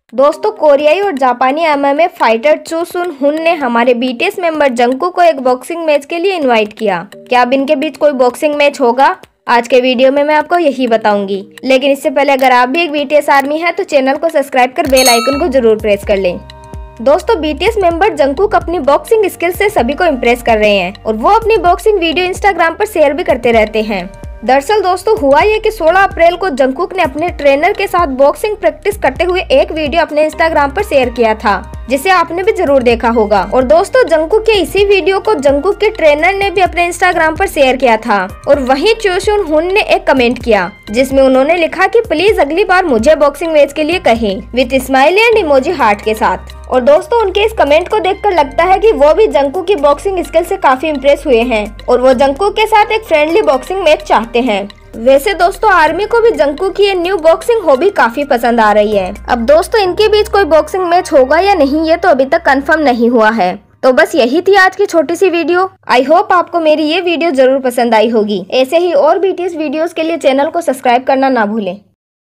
दोस्तों, कोरियाई और जापानी एमएमए फाइटर चो सुन हुन ने हमारे बीटीएस मेंबर जंगकुक को एक बॉक्सिंग मैच के लिए इनवाइट किया। क्या अब इनके बीच कोई बॉक्सिंग मैच होगा? आज के वीडियो में मैं आपको यही बताऊंगी। लेकिन इससे पहले अगर आप भी एक बीटीएस आर्मी है तो चैनल को सब्सक्राइब कर बेल आइकन को जरूर प्रेस कर लें। दोस्तों, बीटीएस मेंबर जंगकुक अपनी बॉक्सिंग स्किल से सभी को इम्प्रेस कर रहे हैं और वो अपनी बॉक्सिंग वीडियो इंस्टाग्राम पर शेयर भी करते रहते हैं। दरअसल दोस्तों, हुआ ये कि 16 अप्रैल को जंगकुक ने अपने ट्रेनर के साथ बॉक्सिंग प्रैक्टिस करते हुए एक वीडियो अपने इंस्टाग्राम पर शेयर किया था, जिसे आपने भी जरूर देखा होगा। और दोस्तों, जंगकुक के इसी वीडियो को जंगकुक के ट्रेनर ने भी अपने इंस्टाग्राम पर शेयर किया था और वहीं चो सुन हुन ने एक कमेंट किया, जिसमें उन्होंने लिखा कि प्लीज अगली बार मुझे बॉक्सिंग मैच के लिए कहें, with smile and emoji heart के साथ। और दोस्तों, उनके इस कमेंट को देखकर लगता है कि वो भी जंगकुक की बॉक्सिंग स्किल से काफी इम्प्रेस हुए हैं और वो जंगकुक के साथ एक फ्रेंडली बॉक्सिंग मैच चाहते हैं। वैसे दोस्तों, आर्मी को भी जंगकुक की ये न्यू बॉक्सिंग हॉबी काफी पसंद आ रही है। अब दोस्तों, इनके बीच कोई बॉक्सिंग मैच होगा या नहीं, ये तो अभी तक कंफर्म नहीं हुआ है। तो बस यही थी आज की छोटी सी वीडियो। आई होप आपको मेरी ये वीडियो जरूर पसंद आई होगी। ऐसे ही और बीटीएस वीडियोस के लिए चैनल को सब्सक्राइब करना ना भूलें।